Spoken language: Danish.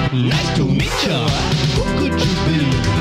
Nice to meet ya. Who could you be?